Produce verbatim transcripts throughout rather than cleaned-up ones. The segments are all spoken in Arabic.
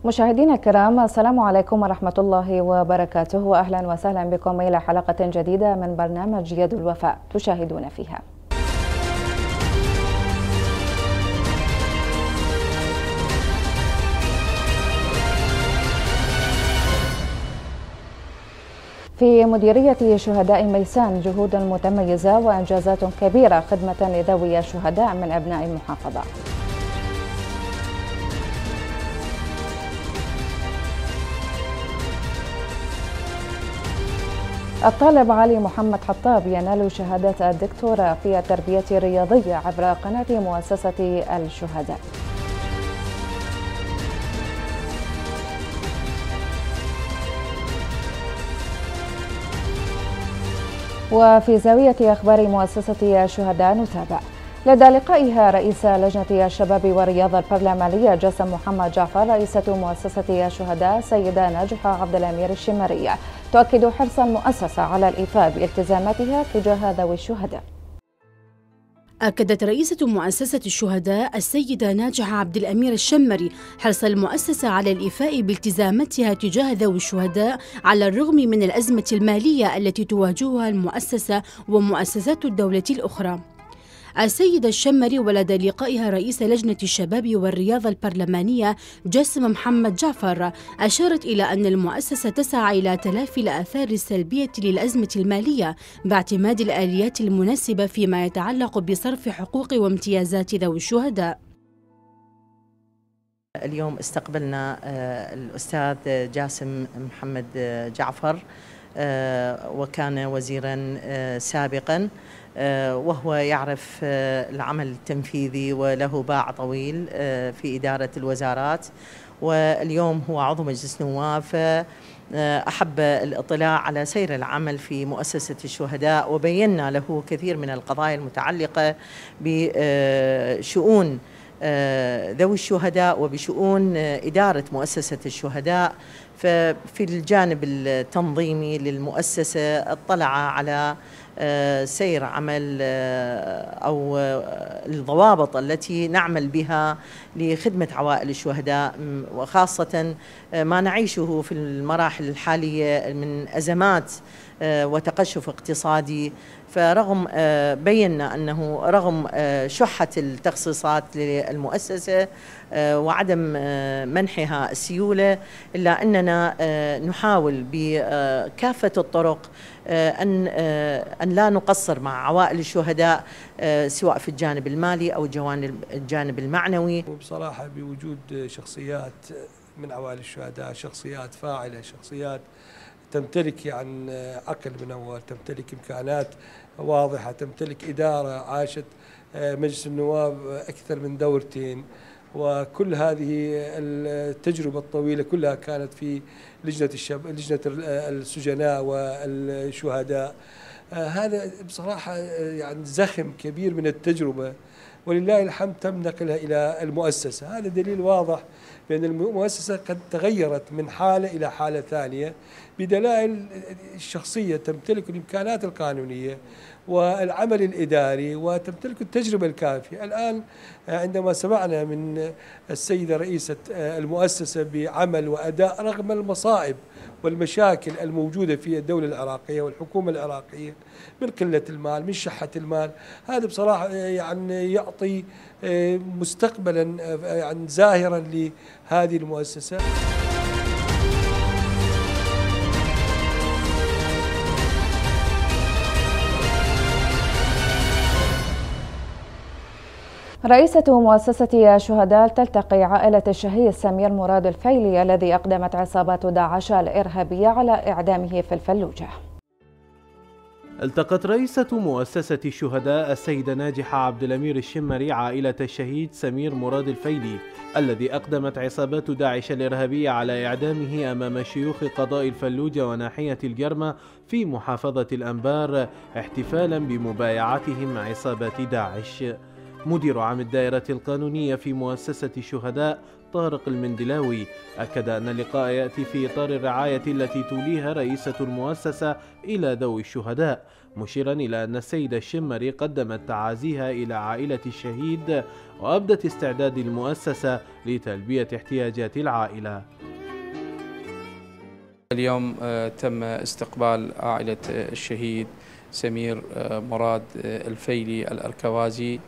مشاهدينا الكرام، السلام عليكم ورحمة الله وبركاته، وأهلا وسهلا بكم إلى حلقة جديدة من برنامج يد الوفاء تشاهدون فيها. في مديرية شهداء ميسان جهود متميزة وإنجازات كبيرة خدمة لذوي الشهداء من أبناء المحافظة. الطالب علي محمد حطاب ينال شهادة الدكتوراه في التربية الرياضية عبر قناة مؤسسة الشهداء. وفي زاوية أخبار مؤسسة الشهداء نتابع لدى لقائها رئيس لجنة الشباب والرياضة البرلمانية جاسم محمد جعفر رئيسة مؤسسة الشهداء السيدة ناجحة عبد الأمير الشمري تؤكد حرص المؤسسة على الإيفاء بالتزاماتها تجاه ذوي الشهداء. أكدت رئيسة مؤسسة الشهداء السيدة ناجحة عبد الأمير الشمري حرص المؤسسة على الإيفاء بالتزاماتها تجاه ذوي الشهداء على الرغم من الأزمة المالية التي تواجهها المؤسسة ومؤسسات الدولة الأخرى. السيدة الشمري ولدى لقائها رئيس لجنة الشباب والرياضة البرلمانية جاسم محمد جعفر أشارت إلى أن المؤسسة تسعى إلى تلافي الآثار السلبية للأزمة المالية باعتماد الآليات المناسبة فيما يتعلق بصرف حقوق وامتيازات ذوي الشهداء. اليوم استقبلنا الأستاذ جاسم محمد جعفر وكان وزيرا سابقا، وهو يعرف العمل التنفيذي وله باع طويل في إدارة الوزارات، واليوم هو عضو مجلس نواب، فأحب الاطلاع على سير العمل في مؤسسة الشهداء، وبينا له كثير من القضايا المتعلقة بشؤون ذوي الشهداء وبشؤون إدارة مؤسسة الشهداء. ففي الجانب التنظيمي للمؤسسة اطلع على سير عمل أو الضوابط التي نعمل بها لخدمة عوائل الشهداء، وخاصة ما نعيشه في المراحل الحالية من أزمات وتقشف اقتصادي. فرغم بينا أنه رغم شحة التخصيصات للمؤسسة وعدم منحها السيولة، إلا أننا نحاول بكافة الطرق أن أن لا نقصر مع عوائل الشهداء سواء في الجانب المالي أو الجانب المعنوي. وبصراحة بوجود شخصيات من عوائل الشهداء، شخصيات فاعلة، شخصيات تمتلك يعني عقل منور، تمتلك إمكانات واضحة، تمتلك إدارة عاشت مجلس النواب أكثر من دورتين، وكل هذه التجربة الطويلة كلها كانت في لجنة الشب... لجنة السجناء والشهداء. هذا بصراحة يعني زخم كبير من التجربة، ولله الحمد تم نقلها إلى المؤسسة. هذا دليل واضح بأن المؤسسة قد تغيرت من حالة إلى حالة ثانية بدلائل الشخصية، تمتلك الإمكانات القانونية والعمل الإداري وتمتلك التجربة الكافية. الآن عندما سمعنا من السيدة رئيسة المؤسسة بعمل وأداء رغم المصائب والمشاكل الموجودة في الدولة العراقية والحكومة العراقية من قلة المال، من شحة المال، هذا بصراحة يعني يعطي مستقبلا يعني زاهرا لهذه المؤسسة. رئيسة مؤسسة الشهداء تلتقي عائلة الشهيد سمير مراد الفيلي الذي أقدمت عصابات داعش الإرهابية على إعدامه في الفلوجة. التقت رئيسة مؤسسة الشهداء السيدة ناجحة عبد الأمير الشمري عائلة الشهيد سمير مراد الفيلي الذي أقدمت عصابات داعش الإرهابية على إعدامه أمام شيوخ قضاء الفلوجة وناحية الجرمة في محافظة الأنبار احتفالا بمبايعتهم عصابات داعش. مدير عام الدائرة القانونية في مؤسسة الشهداء طارق المندلاوي. أكد أن اللقاء يأتي في إطار الرعاية التي توليها رئيسة المؤسسة إلى ذوي الشهداء، مشيرا إلى أن السيدة الشمري قدمت تعازيها إلى عائلة الشهيد وأبدت استعداد المؤسسة لتلبية احتياجات العائلة. اليوم تم استقبال عائلة الشهيد سمير مراد الفيلي الأركوازي،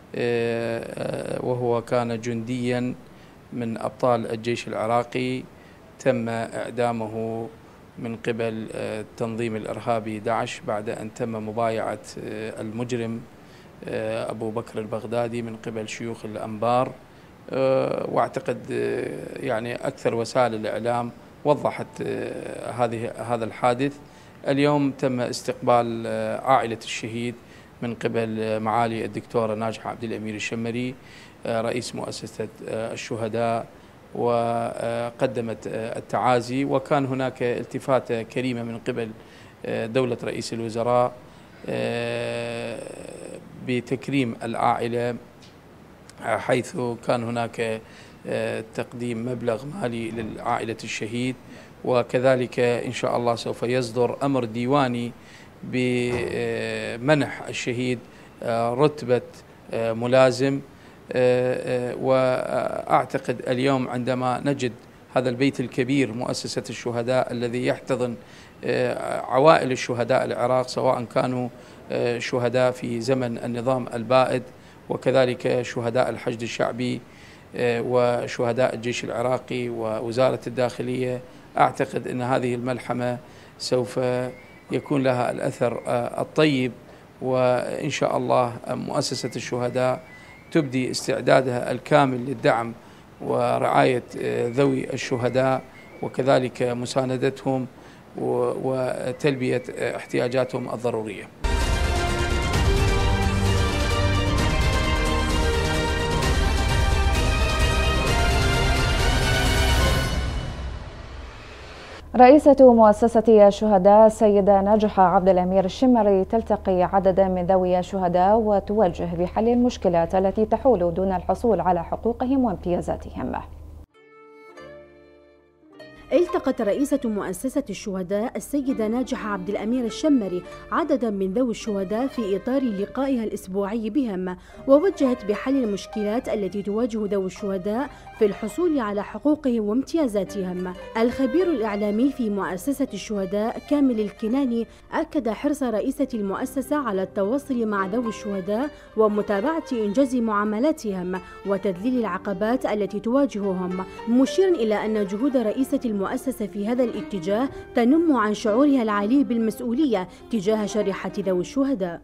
وهو كان جنديا من أبطال الجيش العراقي، تم إعدامه من قبل التنظيم الإرهابي داعش بعد أن تم مبايعة المجرم أبو بكر البغدادي من قبل شيوخ الأنبار. واعتقد يعني أكثر وسائل الإعلام وضحت هذه هذا الحادث. اليوم تم استقبال عائلة الشهيد من قبل معالي الدكتورة ناجحة عبد الأمير الشمري رئيس مؤسسة الشهداء، وقدمت التعازي، وكان هناك التفاتة كريمة من قبل دولة رئيس الوزراء بتكريم العائلة، حيث كان هناك تقديم مبلغ مالي لعائلة الشهيد، وكذلك إن شاء الله سوف يصدر أمر ديواني بمنح الشهيد رتبة ملازم. وأعتقد اليوم عندما نجد هذا البيت الكبير مؤسسة الشهداء الذي يحتضن عوائل الشهداء العراق، سواء كانوا شهداء في زمن النظام البائد وكذلك شهداء الحشد الشعبي وشهداء الجيش العراقي ووزارة الداخلية، أعتقد أن هذه الملحمة سوف يكون لها الأثر الطيب، وإن شاء الله مؤسسة الشهداء تبدي استعدادها الكامل للدعم ورعاية ذوي الشهداء وكذلك مساندتهم وتلبية احتياجاتهم الضرورية. رئيسة مؤسسة الشهداء السيدة ناجحة عبد الأمير الشمري تلتقي عددا من ذوي الشهداء وتوجه بحل المشكلات التي تحول دون الحصول على حقوقهم وامتيازاتهم. التقت رئيسة مؤسسة الشهداء السيدة ناجحة عبد الأمير الشمري عددا من ذوي الشهداء في إطار لقائها الأسبوعي بهم، ووجهت بحل المشكلات التي تواجه ذوي الشهداء في الحصول على حقوقهم وامتيازاتهم. الخبير الإعلامي في مؤسسة الشهداء كامل الكناني أكد حرص رئيسة المؤسسة على التواصل مع ذوي الشهداء ومتابعة إنجاز معاملاتهم وتذليل العقبات التي تواجههم، مشيرا إلى أن جهود رئيسة المؤسسة في هذا الاتجاه تنم عن شعورها العالي بالمسؤولية تجاه شريحة ذوي الشهداء.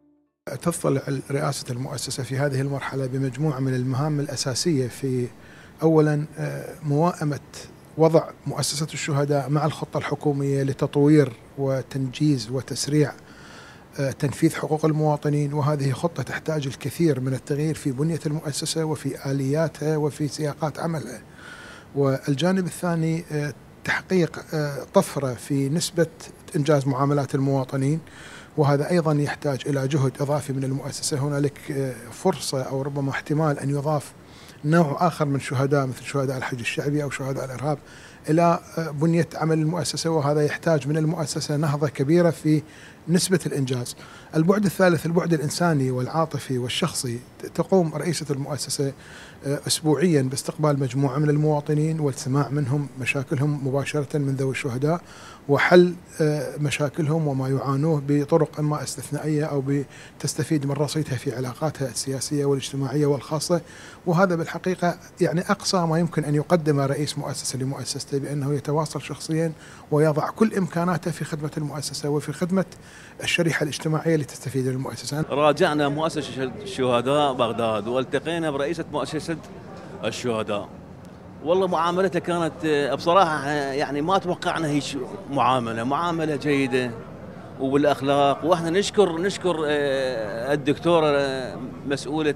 تطلع رئاسة المؤسسة في هذه المرحلة بمجموعة من المهام الأساسية، في أولا موائمة وضع مؤسسة الشهداء مع الخطة الحكومية لتطوير وتنجيز وتسريع تنفيذ حقوق المواطنين، وهذه خطة تحتاج الكثير من التغيير في بنية المؤسسة وفي آلياتها وفي سياقات عملها. والجانب الثاني تحقيق طفرة في نسبة إنجاز معاملات المواطنين، وهذا أيضا يحتاج إلى جهد إضافي من المؤسسة. هنالك فرصة أو ربما احتمال أن يضاف نوع آخر من شهداء مثل شهداء الحشد الشعبي أو شهداء الإرهاب إلى بنية عمل المؤسسة، وهذا يحتاج من المؤسسة نهضة كبيرة في نسبة الإنجاز. البعد الثالث البعد الإنساني والعاطفي والشخصي. تقوم رئيسة المؤسسة أسبوعيا باستقبال مجموعة من المواطنين والسماع منهم مشاكلهم مباشرة من ذوي الشهداء، وحل مشاكلهم وما يعانوه بطرق إما استثنائية أو بتستفيد من رصيدها في علاقاتها السياسية والاجتماعية والخاصة. وهذا بالحقيقة يعني أقصى ما يمكن أن يقدم رئيس مؤسسة لمؤسسته، بأنه يتواصل شخصيا ويضع كل إمكاناته في خدمة المؤسسة وفي خدمة الشريحة الاجتماعية اللي تستفيد من المؤسسة. راجعنا مؤسسة الشهداء بغداد والتقينا برئيسة مؤسسة الشهداء، والله معاملتها كانت بصراحة يعني ما توقعنا هيك معاملة معاملة جيدة وبالأخلاق. واحنا نشكر نشكر الدكتورة مسؤولة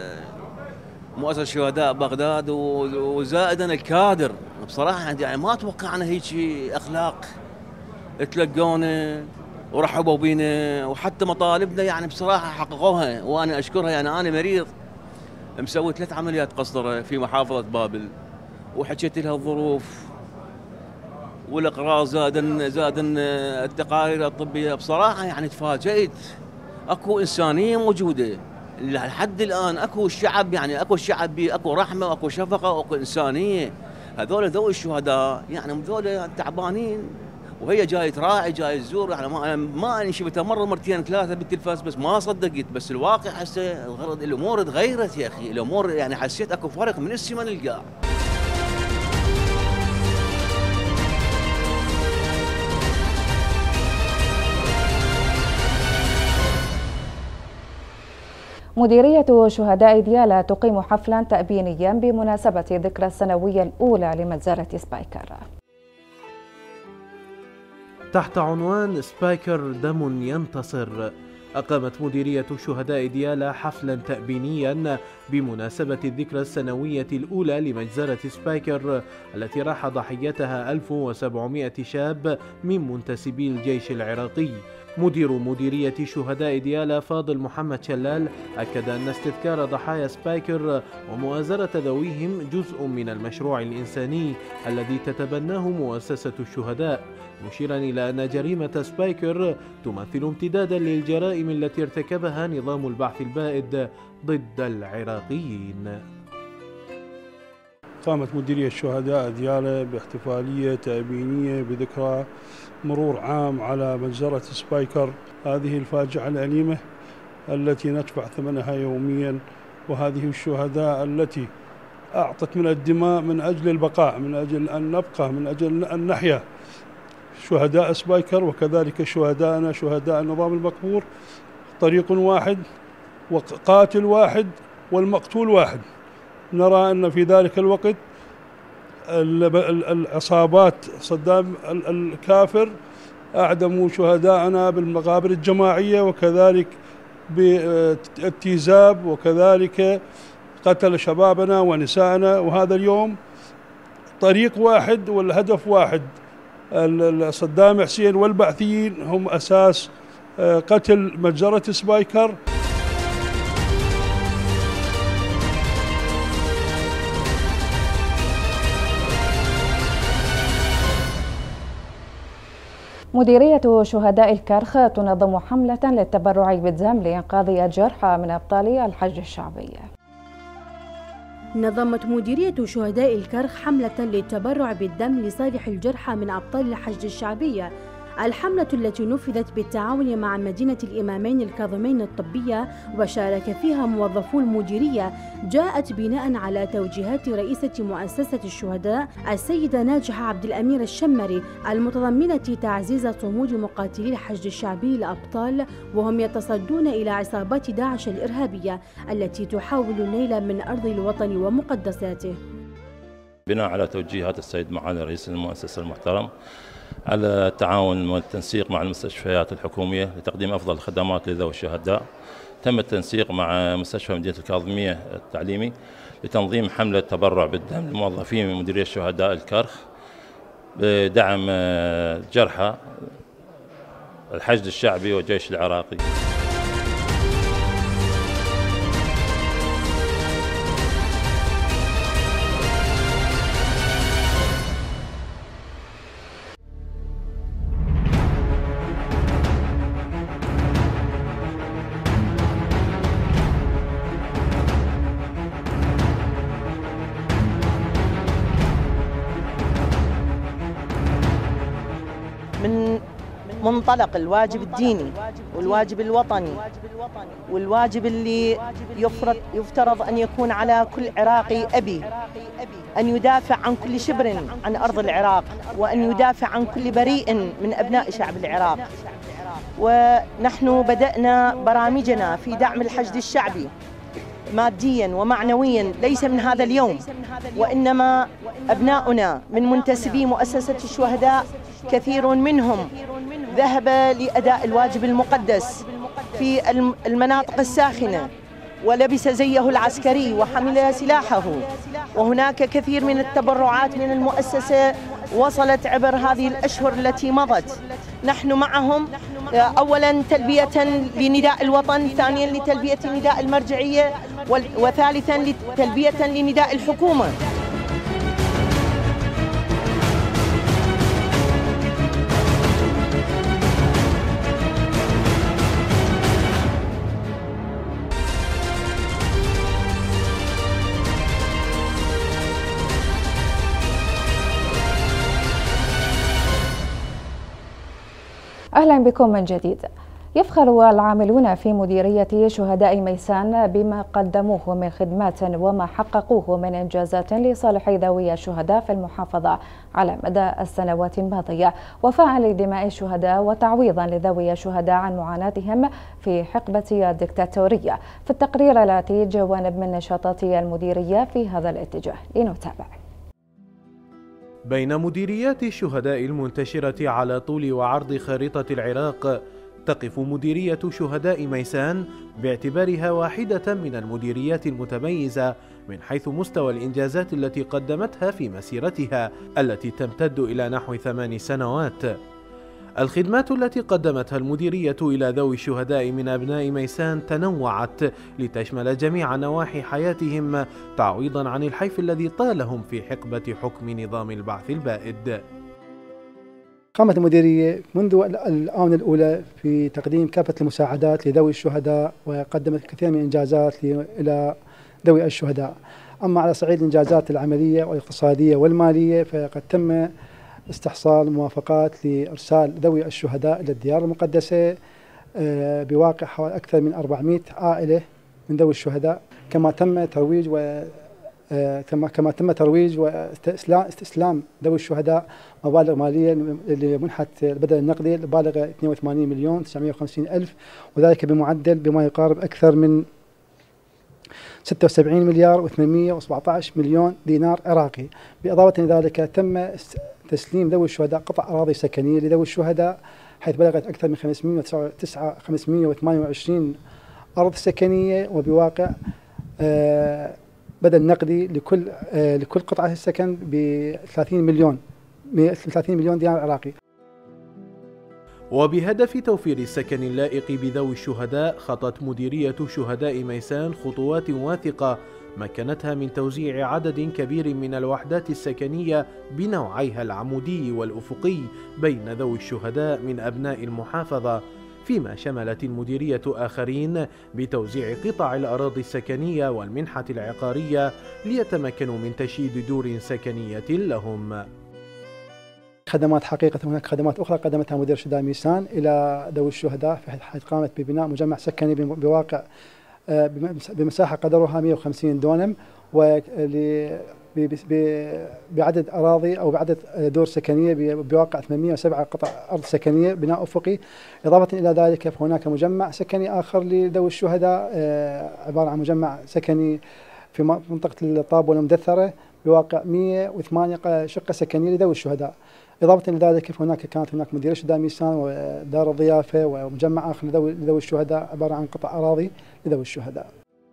مؤسسة الشهداء بغداد وزائدا الكادر، بصراحة يعني ما توقعنا هيك أخلاق، تلقونا ورحبوا بينا وحتى مطالبنا يعني بصراحة حققوها، وأنا أشكرها. يعني أنا مريض مسوي ثلاث عمليات قسطرة في محافظة بابل، وحكيت لها الظروف والاقرار، زادن زادن التقارير الطبيه. بصراحه يعني تفاجئت، اكو انسانيه موجوده لحد الان، اكو الشعب يعني اكو الشعب اكو رحمه واكو شفقه واكو انسانيه. هذول ذوي الشهداء يعني هذول تعبانين وهي جاي تراعي جاي تزور. يعني ما ما اني شفتها مره مرتين ثلاثه بالتلفاز بس ما صدقت، بس الواقع هسه الغرض الامور تغيرت يا اخي، الامور يعني حسيت اكو فرق من السما للقاع. مديرية شهداء ديالى تقيم حفلا تأبينيا بمناسبة الذكرى السنوية الأولى لمجزرة سبايكر. تحت عنوان سبايكر دم ينتصر، أقامت مديرية شهداء ديالى حفلا تأبينيا بمناسبة الذكرى السنوية الأولى لمجزرة سبايكر التي راح ضحيتها ألف وسبعمائة شاب من منتسبي الجيش العراقي. مدير مديرية شهداء ديالى فاضل محمد شلال أكد أن استذكار ضحايا سبايكر ومؤازرة ذويهم جزء من المشروع الإنساني الذي تتبناه مؤسسة الشهداء، مشيرا إلى أن جريمة سبايكر تمثل امتدادا للجرائم التي ارتكبها نظام البعث البائد ضد العراقيين. قامت مديرية الشهداء ديالى باحتفالية تأبينية بذكرى مرور عام على مجزرة سبايكر، هذه الفاجعة الأليمة التي ندفع ثمنها يوميا، وهذه الشهداء التي أعطت من الدماء من أجل البقاء، من أجل أن نبقى، من أجل أن نحيا. شهداء سبايكر وكذلك شهداءنا شهداء النظام المقبور طريق واحد وقاتل واحد والمقتول واحد. نرى أن في ذلك الوقت العصابات صدام الكافر أعدموا شهداءنا بالمقابر الجماعية وكذلك بالتيزاب وكذلك قتل شبابنا ونساءنا. وهذا اليوم طريق واحد والهدف واحد، صدام حسين والبعثيين هم أساس قتل مجزرة سبايكر. مديرية شهداء الكرخ تنظم حملة للتبرع بالدم لإنقاذ الجرحى من أبطال الحج الشعبي. نظمت مديرية شهداء الكرخ حملة للتبرع بالدم لصالح الجرحى من أبطال الحج الشعبية. الحملة التي نفذت بالتعاون مع مدينة الإمامين الكاظمين الطبية وشارك فيها موظفو المديرية جاءت بناء على توجيهات رئيسة مؤسسة الشهداء السيدة ناجحة عبد الأمير الشمري المتضمنة تعزيز صمود مقاتلي الحج الشعبي الأبطال وهم يتصدون إلى عصابات داعش الإرهابية التي تحاول النيل من أرض الوطن ومقدساته. بناء على توجيهات السيد معالي رئيس المؤسسة المحترم على التعاون والتنسيق مع المستشفيات الحكومية لتقديم أفضل الخدمات لذوي الشهداء، تم التنسيق مع مستشفى مدينة الكاظمية التعليمي لتنظيم حملة تبرع بالدم للموظفين من مديرية شهداء الكرخ بدعم جرحى الحشد الشعبي والجيش العراقي. من منطلق الواجب الديني والواجب الوطني والواجب اللي يفرض يفترض أن يكون على كل عراقي أبي أن يدافع عن كل شبر عن أرض العراق، وأن يدافع عن كل بريء من أبناء شعب العراق. ونحن بدأنا برامجنا في دعم الحشد الشعبي ماديا ومعنويا ليس من هذا اليوم، وإنما أبناؤنا من منتسبي مؤسسة الشهداء كثير منهم ذهب لأداء الواجب المقدس في المناطق الساخنة ولبس زيه العسكري وحمل سلاحه. وهناك كثير من التبرعات من المؤسسة وصلت عبر هذه الأشهر التي مضت. نحن معهم أولا تلبية لنداء الوطن، ثانيا لتلبية نداء المرجعية، وثالثا لتلبية لنداء الحكومة. أهلا بكم من جديد. يفخر العاملون في مديرية شهداء ميسان بما قدموه من خدمات وما حققوه من إنجازات لصالح ذوي الشهداء في المحافظة على مدى السنوات الماضية، وفاء لدماء الشهداء وتعويضا لذوي الشهداء عن معاناتهم في حقبة الدكتاتورية. في التقرير الآتي جوانب من نشاطات المديرية في هذا الاتجاه، لنتابع. بين مديريات الشهداء المنتشرة على طول وعرض خارطة العراق تقف مديرية شهداء ميسان باعتبارها واحدة من المديريات المتميزة من حيث مستوى الإنجازات التي قدمتها في مسيرتها التي تمتد إلى نحو ثمان سنوات. الخدمات التي قدمتها المديرية إلى ذوي الشهداء من أبناء ميسان تنوعت لتشمل جميع نواحي حياتهم تعويضا عن الحيف الذي طالهم في حقبة حكم نظام البعث البائد. قامت المديرية منذ الآونة الأولى في تقديم كافة المساعدات لذوي الشهداء، وقدمت الكثير من الإنجازات إلى ذوي الشهداء. أما على صعيد الإنجازات العملية والاقتصادية والمالية فقد تم استحصال موافقات لإرسال ذوي الشهداء إلى الديار المقدسة بواقع حوالي أكثر من أربعمئة عائلة من ذوي الشهداء، كما تم ترويج و كما كما تم ترويج واستسلام ذوي الشهداء مبالغ ماليه لمنحه البدل النقدي بالغ اثنين وثمانين مليون وتسعمئة وخمسين ألف، وذلك بمعدل بما يقارب اكثر من ستة وسبعين مليار وثمانمئة وسبعة عشر مليون دينار عراقي. باضافه الى ذلك تم تسليم ذوي الشهداء قطع اراضي سكنيه لذوي الشهداء، حيث بلغت اكثر من خمسمئة وثمانية وعشرين ارض سكنيه، وبواقع آه بدل نقدي لكل آه لكل قطعة السكن ب ثلاثين مليون ثلاثين مليون دينار عراقي. وبهدف توفير السكن اللائق بذوي الشهداء خطت مديرية شهداء ميسان خطوات واثقة مكنتها من توزيع عدد كبير من الوحدات السكنية بنوعيها العمودي والأفقي بين ذوي الشهداء من أبناء المحافظة، فيما شملت المديرية آخرين بتوزيع قطع الأراضي السكنية والمنحة العقارية ليتمكنوا من تشييد دور سكنية لهم. خدمات حقيقة هناك خدمات أخرى قدمتها مديرية شهداء ميسان إلى ذوي الشهداء، حيث قامت ببناء مجمع سكني بواقع بمساحة قدرها مئة وخمسين دونم بعدد أراضي أو بعدد دور سكنية بواقع ثمانمئة وسبعة قطع أرض سكنية بناء أفقي. إضافة إلى ذلك فهناك مجمع سكني آخر لذوي الشهداء عبارة عن مجمع سكني في منطقة الطاب والمدثرة بواقع مئة وثمانية شقة سكنية لذوي الشهداء. إضافة إلى ذلك فهناك كانت هناك مديرية شهداء ميسان ودار الضيافة ومجمع آخر لذوي الشهداء عبارة عن قطع أراضي لذوي الشهداء.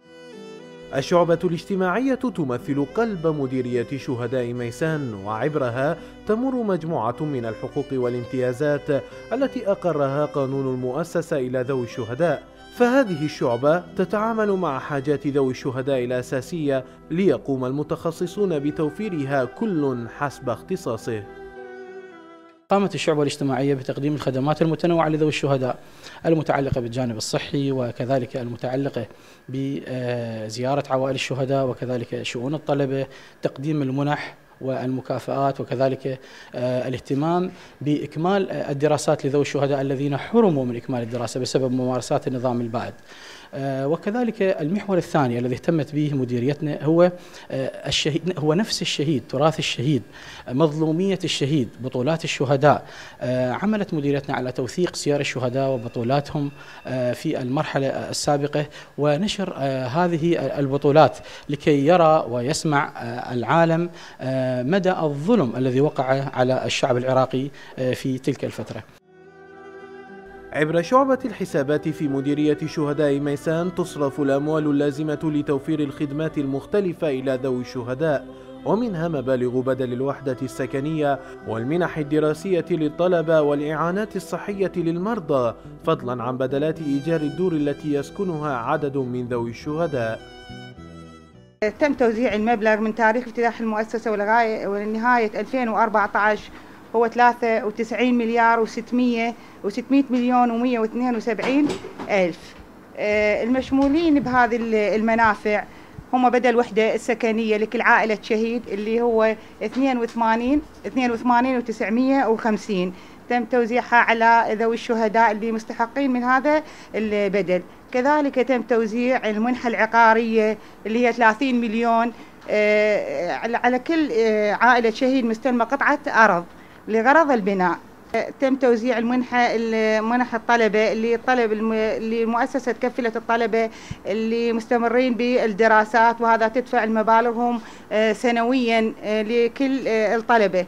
الشعبة الاجتماعية تمثل قلب مديرية شهداء ميسان، وعبرها تمر مجموعة من الحقوق والامتيازات التي أقرها قانون المؤسسة إلى ذوي الشهداء، فهذه الشعبة تتعامل مع حاجات ذوي الشهداء الأساسية ليقوم المتخصصون بتوفيرها كل حسب اختصاصه. قامت الشعبة الاجتماعية بتقديم الخدمات المتنوعة لذوي الشهداء المتعلقة بالجانب الصحي، وكذلك المتعلقة بزيارة عوائل الشهداء، وكذلك شؤون الطلبة، تقديم المنح والمكافآت، وكذلك الاهتمام بإكمال الدراسات لذوي الشهداء الذين حرموا من إكمال الدراسة بسبب ممارسات النظام البائد. وكذلك المحور الثاني الذي اهتمت به مديريتنا هو الشهيد، هو نفس الشهيد، تراث الشهيد، مظلومية الشهيد، بطولات الشهداء. عملت مديريتنا على توثيق سير الشهداء وبطولاتهم في المرحلة السابقة، ونشر هذه البطولات لكي يرى ويسمع العالم مدى الظلم الذي وقع على الشعب العراقي في تلك الفترة. عبر شعبة الحسابات في مديرية شهداء ميسان تصرف الأموال اللازمة لتوفير الخدمات المختلفة إلى ذوي الشهداء، ومنها مبالغ بدل الوحدة السكنية والمنح الدراسية للطلبة والإعانات الصحية للمرضى، فضلا عن بدلات إيجار الدور التي يسكنها عدد من ذوي الشهداء. تم توزيع المبلغ من تاريخ افتتاح المؤسسة ولغاية ولنهاية ألفين وأربعة عشر هو ثلاثة وتسعين مليار وستمئة وستمئة مليون ومئة واثنين وسبعين ألف. المشمولين بهذه المنافع هم بدل وحدة السكنية لكل عائلة شهيد اللي هو اثنين وثمانين اثنين وثمانين وتسعمئة وخمسين، تم توزيعها على ذوي الشهداء اللي مستحقين من هذا البدل. كذلك تم توزيع المنحة العقارية اللي هي ثلاثين مليون على كل عائلة شهيد مستلمة قطعة أرض لغرض البناء. تم توزيع المنحة منح الطلبة اللي الطلب اللي مؤسسة كفلت الطلبة اللي مستمرين بالدراسات، وهذا تدفع مبالغهم سنويا لكل الطلبة.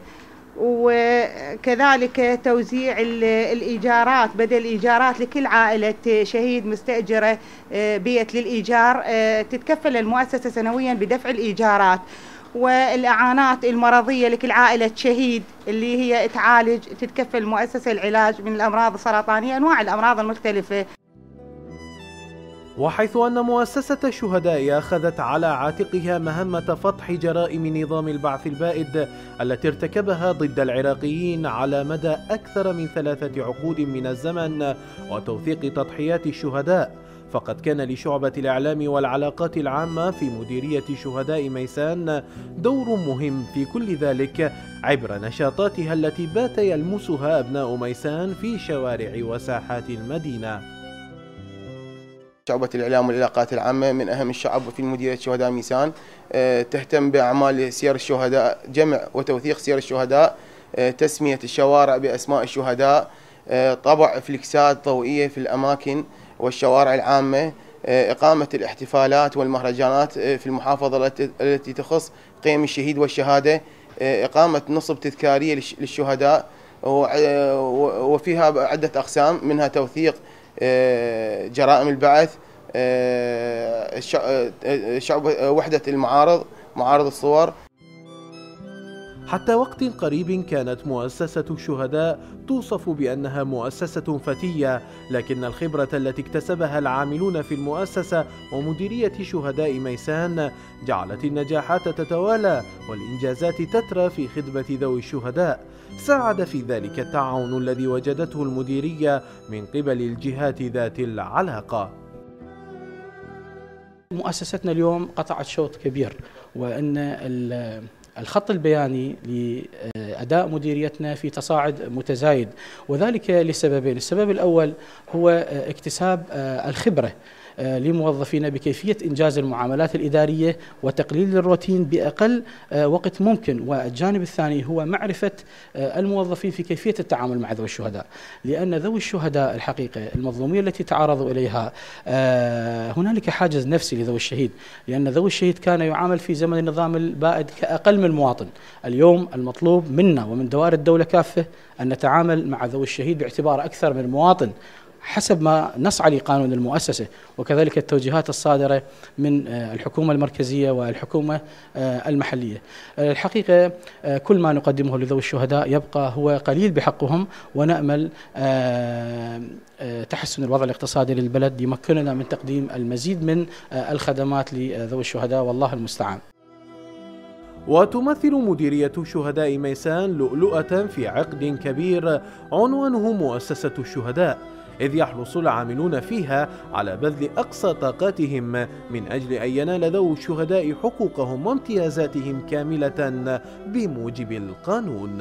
وكذلك توزيع الإيجارات بدل إيجارات لكل عائلة شهيد مستأجرة بيت للإيجار، تتكفل المؤسسة سنويا بدفع الإيجارات. والإعانات المرضية لكل عائلة شهيد اللي هي تعالج تتكفل المؤسسة العلاج من الأمراض السرطانية، أنواع الأمراض المختلفة. وحيث أن مؤسسة الشهداء أخذت على عاتقها مهمة فتح جرائم نظام البعث البائد التي ارتكبها ضد العراقيين على مدى أكثر من ثلاثة عقود من الزمن وتوثيق تضحيات الشهداء، فقد كان لشعبة الإعلام والعلاقات العامة في مديرية شهداء ميسان دور مهم في كل ذلك عبر نشاطاتها التي بات يلمسها أبناء ميسان في شوارع وساحات المدينة. شعبة الإعلام والعلاقات العامة من أهم الشعب في مديرية شهداء ميسان، تهتم بأعمال سير الشهداء، جمع وتوثيق سير الشهداء، تسمية الشوارع بأسماء الشهداء، طبع فلكسات ضوئية في الأماكن والشوارع العامة، إقامة الاحتفالات والمهرجانات في المحافظة التي تخص قيم الشهيد والشهادة، إقامة نصب تذكارية للشهداء، وفيها عدة أقسام منها توثيق جرائم البعث، شعب وحدة المعارض، معارض الصور. حتى وقت قريب كانت مؤسسة الشهداء توصف بأنها مؤسسة فتية، لكن الخبرة التي اكتسبها العاملون في المؤسسة ومديرية شهداء ميسان جعلت النجاحات تتوالى والإنجازات تترى في خدمة ذوي الشهداء. ساعد في ذلك التعاون الذي وجدته المديرية من قبل الجهات ذات العلاقة. مؤسستنا اليوم قطعت شوط كبير، وأن الخط البياني لأداء مديريتنا في تصاعد متزايد، وذلك لسببين. السبب الأول هو اكتساب الخبرة لموظفينا بكيفية إنجاز المعاملات الإدارية وتقليل الروتين بأقل وقت ممكن، والجانب الثاني هو معرفة الموظفين في كيفية التعامل مع ذوي الشهداء، لأن ذوي الشهداء الحقيقة المظلومية التي تعرضوا إليها هنالك حاجز نفسي لذوي الشهيد، لأن ذوي الشهيد كان يعامل في زمن النظام البائد كأقل من المواطن. اليوم المطلوب منا ومن دوائر الدولة كافة أن نتعامل مع ذوي الشهيد باعتبار أكثر من مواطن حسب ما نص عليه قانون المؤسسة، وكذلك التوجيهات الصادرة من الحكومة المركزية والحكومة المحلية. الحقيقة كل ما نقدمه لذوي الشهداء يبقى هو قليل بحقهم، ونأمل تحسن الوضع الاقتصادي للبلد يمكننا من تقديم المزيد من الخدمات لذوي الشهداء، والله المستعان. وتمثل مديرية شهداء ميسان لؤلؤة في عقد كبير عنوانه مؤسسة الشهداء، إذ يحرص العاملون فيها على بذل أقصى طاقاتهم من أجل أن ينال ذوي الشهداء حقوقهم وامتيازاتهم كاملة بموجب القانون.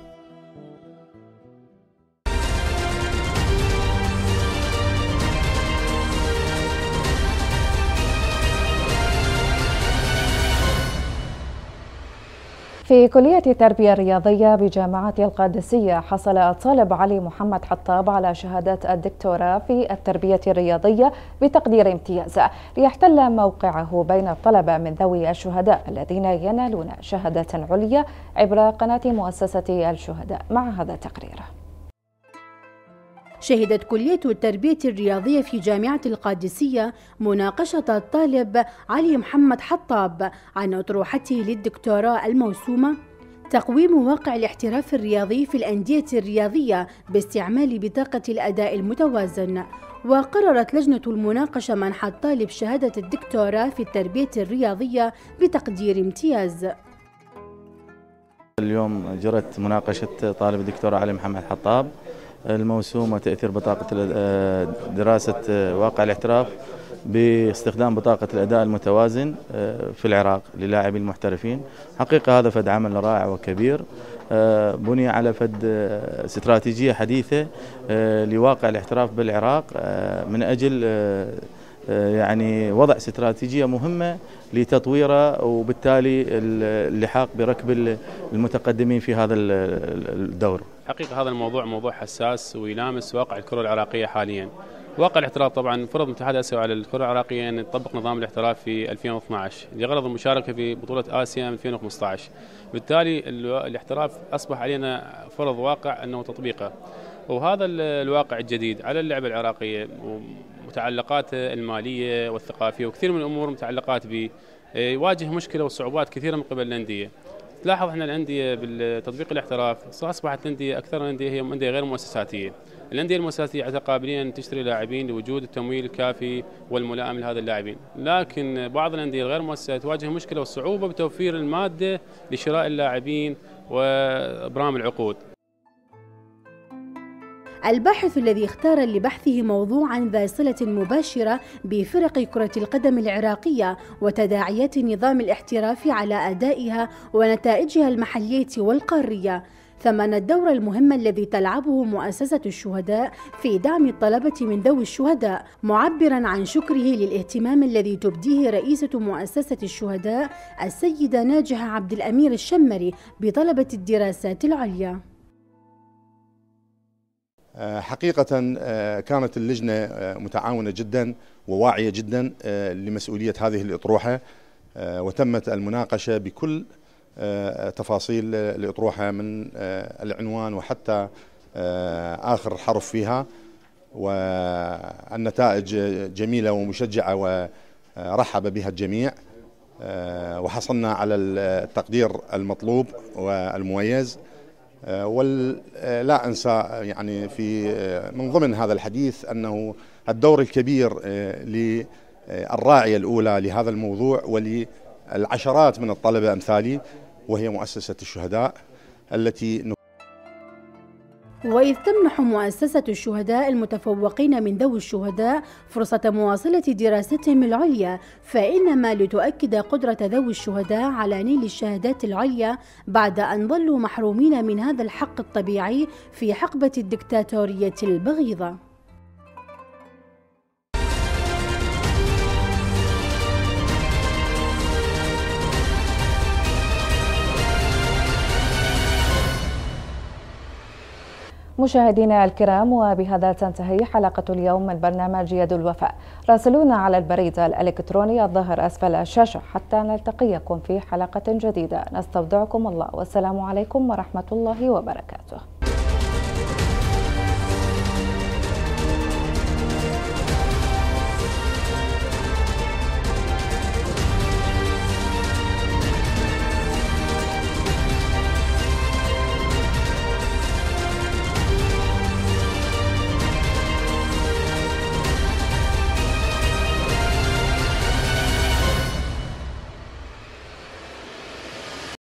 في كلية التربية الرياضية بجامعة القادسية حصل الطالب علي محمد حطاب على شهادة الدكتوراه في التربية الرياضية بتقدير امتياز، ليحتل موقعه بين الطلبة من ذوي الشهداء الذين ينالون شهادة عليا عبر قناة مؤسسة الشهداء. مع هذا التقرير. شهدت كلية التربية الرياضية في جامعة القادسية مناقشة الطالب علي محمد حطاب عن أطروحته للدكتوراه الموسومة تقويم واقع الاحتراف الرياضي في الأندية الرياضية باستعمال بطاقة الأداء المتوازن. وقررت لجنة المناقشة منح الطالب شهادة الدكتوراه في التربية الرياضية بتقدير امتياز. اليوم جرت مناقشة طالب الدكتوراه علي محمد حطاب الموسوم وتأثير بطاقة دراسة واقع الاحتراف باستخدام بطاقة الأداء المتوازن في العراق للاعبين المحترفين. حقيقة هذا فد عمل رائع وكبير بني على فد استراتيجية حديثة لواقع الاحتراف بالعراق من أجل يعني وضع استراتيجية مهمة لتطويره وبالتالي اللحاق بركب المتقدمين في هذا الدور. حقيقة هذا الموضوع موضوع حساس ويلامس واقع الكرة العراقية حاليا. واقع الاحتراف طبعا فرض الاتحاد الاسيوي على الكرة العراقية ان تطبق نظام الاحتراف في ألفين واثني عشر لغرض المشاركة في بطولة آسيا ألفين وخمسة عشر. بالتالي الاحتراف أصبح علينا فرض واقع أنه تطبيقه، وهذا الواقع الجديد على اللعبة العراقية ومتعلقاته المالية والثقافية وكثير من الأمور متعلقات به يواجه مشكلة وصعوبات كثيرة من قبل الأندية. تلاحظ احنا الأندية بالتطبيق الاحتراف أصبحت الأندية أكثر الأندية هي أندية غير مؤسساتية. الأندية المؤسساتية قابلين أن تشتري لاعبين لوجود التمويل الكافي والملائم لهذا اللاعبين، لكن بعض الأندية الغير مؤسساتية تواجه مشكلة وصعوبة بتوفير المادة لشراء اللاعبين وإبرام العقود. الباحث الذي اختار لبحثه موضوعا ذا صلة مباشرة بفرق كرة القدم العراقية وتداعيات النظام الاحترافي على أدائها ونتائجها المحلية والقارية، ثمن الدور المهم الذي تلعبه مؤسسة الشهداء في دعم الطلبة من ذوي الشهداء، معبرا عن شكره للاهتمام الذي تبديه رئيسة مؤسسة الشهداء السيدة ناجحة عبد الأمير الشمري بطلبة الدراسات العليا. حقيقة كانت اللجنة متعاونة جدا وواعية جدا لمسؤولية هذه الأطروحة، وتمت المناقشة بكل تفاصيل الأطروحة من العنوان وحتى آخر حرف فيها، والنتائج جميلة ومشجعة ورحب بها الجميع، وحصلنا على التقدير المطلوب والمميز. ولا أنسى يعني في من ضمن هذا الحديث أنه الدور الكبير للراعية الأولى لهذا الموضوع وللعشرات من الطلبة أمثالي وهي مؤسسة الشهداء التي. وإذ تمنح مؤسسة الشهداء المتفوقين من ذوي الشهداء فرصة مواصلة دراستهم العليا، فإنما لتؤكد قدرة ذوي الشهداء على نيل الشهادات العليا بعد أن ظلوا محرومين من هذا الحق الطبيعي في حقبة الدكتاتورية البغيضة. مشاهدينا الكرام، وبهذا تنتهي حلقة اليوم من برنامج يد الوفاء. راسلونا على البريد الإلكتروني الظاهر أسفل الشاشة حتى نلتقيكم في حلقة جديدة. نستودعكم الله والسلام عليكم ورحمة الله وبركاته.